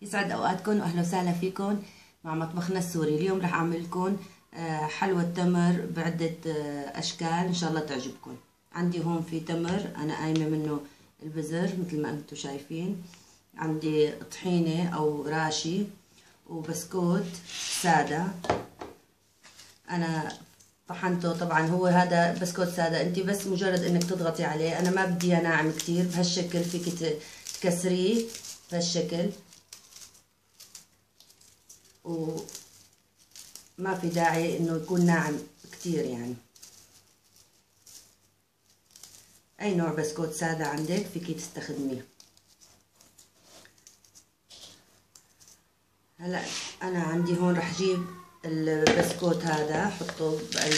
يسعد اوقاتكم واهلا وسهلا فيكم مع مطبخنا السوري. اليوم رح اعمل لكم حلوى تمر بعدة اشكال ان شاء الله تعجبكم. عندي هون في تمر انا قايمه منه البذر مثل ما انتم شايفين، عندي طحينه او راشي وبسكوت ساده. انا طحنته، طبعا هو هذا بسكوت ساده، انت بس مجرد انك تضغطي عليه. انا ما بدي ناعم كتير، بهالشكل فيك تكسريه بهالشكل، وما في داعي انه يكون ناعم كتير. يعني اي نوع بسكوت ساده عندك فيكي تستخدميه. هلا انا عندي هون رح اجيب البسكوت هذا احطه بقلب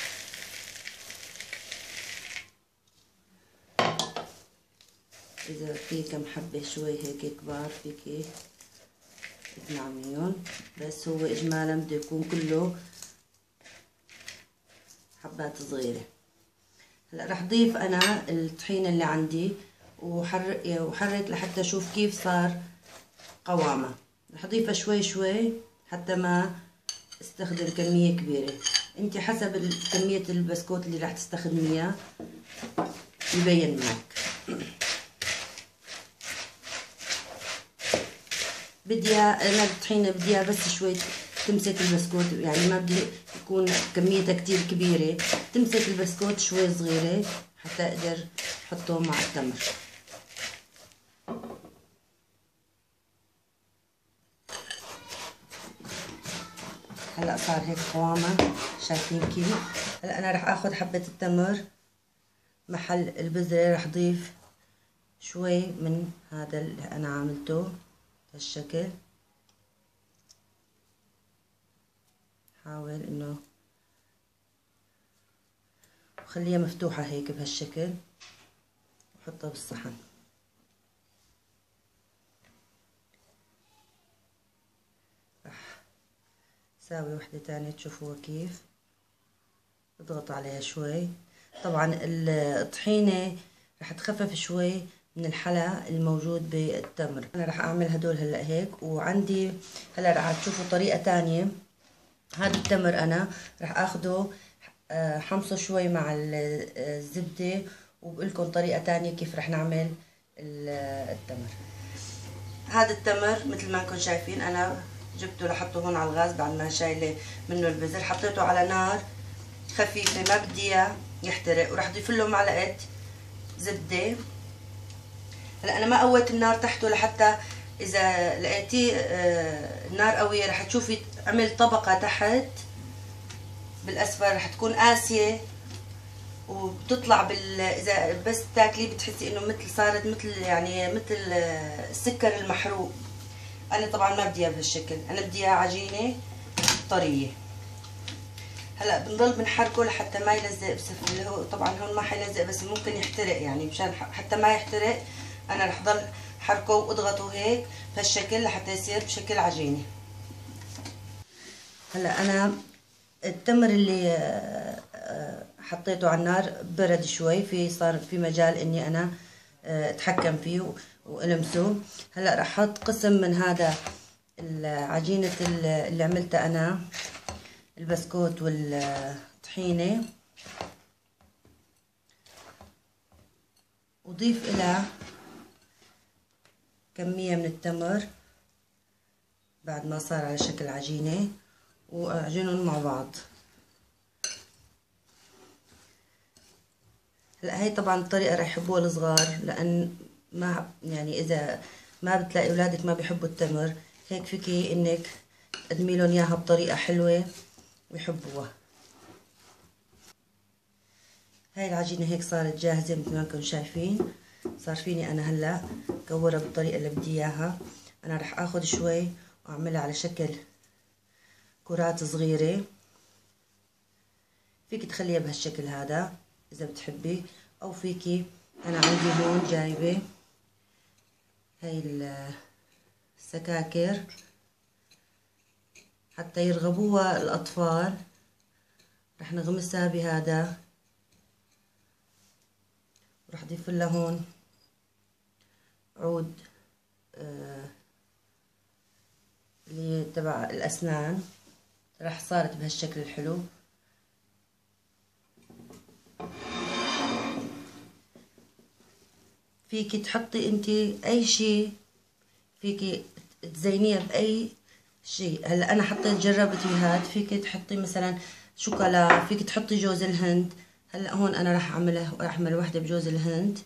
اذا في كم حبه شوي هيك كبار فيكي تنعميهم، بس هو اجمالا بده يكون كله حبات صغيره. هلا رح ضيف انا الطحينه اللي عندي وحرك لحتى اشوف كيف صار قوامه. رح اضيفها شوي شوي حتى ما استخدم كميه كبيره. انت حسب كميه البسكوت اللي رح تستخدميها يبين معك. انا الطحينه بديها بس شوي تمسك البسكوت، يعني ما بدي يكون كميتها كتير كبيره، تمسك البسكوت شوي صغيره حتى اقدر احطه مع التمر. هلا صار هيك قوامه، شايفين كيف؟ هلا انا رح اخذ حبه التمر محل البذره، رح اضيف شوي من هذا اللي انا عملته بهالشكل. حاول انه خليها مفتوحه هيك بهالشكل وحطها بالصحن. رح ساوي وحده تانية تشوفوها كيف. اضغط عليها شوي. طبعا الطحينة رح تخفف شوي من الحلا الموجود بالتمر. انا رح اعمل هدول هلا هيك، وعندي هلا رح تشوفوا طريقة تانية. هذا التمر انا رح اخده حمصه شوي مع الزبدة، وبقولكم طريقة تانية كيف رح نعمل التمر. هذا التمر مثل ما انكم شايفين انا جبته لحطه هون على الغاز بعد ما شايله منه البذر، حطيته على نار خفيفة ما بدي اياه يحترق، وراح اضيف له معلقة زبدة. هلا انا ما قويت النار تحته لحتى اذا لقيتيه النار قوية رح تشوفي عمل طبقة تحت بالاسفل رح تكون قاسية، وبتطلع اذا بس تاكليه بتحسي انه مثل صارت مثل يعني مثل السكر المحروق. انا طبعا ما بدي اياه بهالشكل، انا بدي اياه عجينة طرية. هلا بنضل بنحركه لحتى ما يلزق، بس اللي هو طبعا هون ما حيلزق بس ممكن يحترق، يعني مشان حتى ما يحترق انا رح ضل حركه واضغطه هيك بهالشكل لحتى يصير بشكل عجينه. هلا انا التمر اللي حطيته على النار برد شوي، صار في مجال اني انا اتحكم فيه والمسه. هلا رح احط قسم من هذا العجينه اللي عملتها انا، البسكوت والطحينة، وضيف إلى كمية من التمر بعد ما صار على شكل عجينة، وأعجنهم مع بعض. هلا هي طبعا الطريقة رح يحبوها الصغار، لأن ما يعني إذا ما بتلاقي أولادك ما بيحبوا التمر، هيك فيكي إنك تقدمي لهم إياها بطريقة حلوة ويحبوها. هاي العجينة هيك صارت جاهزة مثل ما انكم شايفين. صار فيني انا هلا كورها بالطريقة اللي بدي اياها. انا رح اخذ شوي واعملها على شكل كرات صغيرة، فيك تخليها بهالشكل هذا اذا بتحبي، او فيكي انا عندي هون جايبة هاي السكاكر حتى يرغبوها الاطفال، رح نغمسها بهذا، ورح اضيف لها هون عود العود تبع الأسنان راح صارت بهالشكل الحلو. فيكي تحطي انتي اي شي، فيكي تزينيها باي شي. هلا انا حطيت جربت هاد، فيكي تحطي مثلا شوكولا، فيكي تحطي جوز الهند. هلا هون انا راح اعملها، راح اعمل وحده بجوز الهند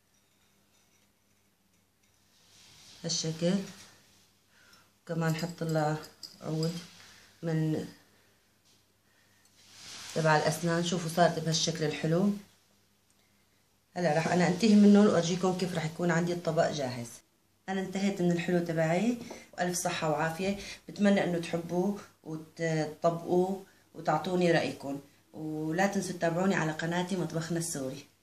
هالشكل. كمان حط لها عود من تبع الاسنان. شوفوا صارت بهالشكل الحلو. هلا راح انا انتهي منه وارجيكم كيف راح يكون عندي الطبق جاهز. انا انتهيت من الحلو تبعي، والف صحة وعافية. بتمنى انه تحبوه وتطبقوه وتعطوني رأيكم، ولا تنسوا تتابعوني على قناتي مطبخنا السوري.